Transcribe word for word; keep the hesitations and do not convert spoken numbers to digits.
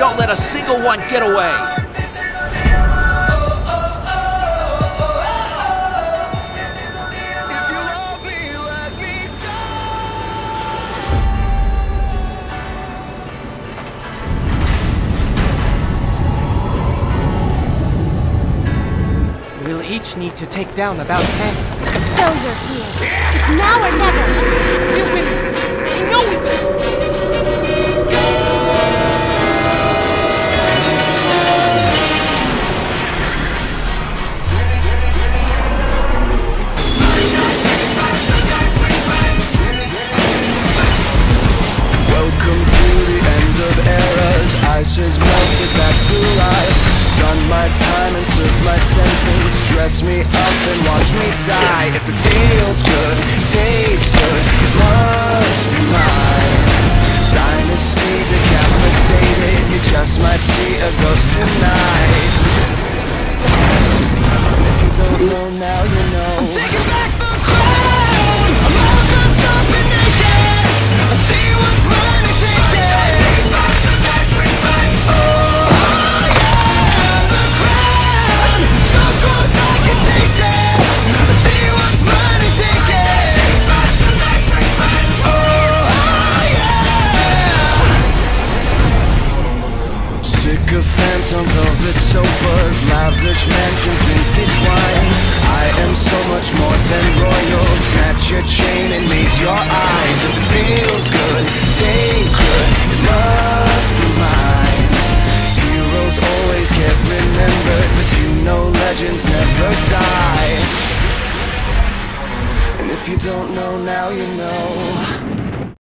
Don't let a single one get away. We'll each need to take down about ten. Failure here. It's now or never. We'll win this. I know we will. Welcome to the end of eras. Ice has melted back to life. Done my time and served my sentence. Dress me up and watch me die. If it feels good, tastes good, it must be mine. Dynasty decapitated. You just might see a ghost tonight. If you don't know now, you know. I'm taking back the crown. I'm all dressed up and naked. I see what's mine and take it. Phantom velvet sofas, lavish mansions, vintage wine. I am so much more than royal. Snatch your chain and raise your eyes. If it feels good, tastes good, it must be mine. Heroes always get remembered, but you know legends never die. And if you don't know now, you know.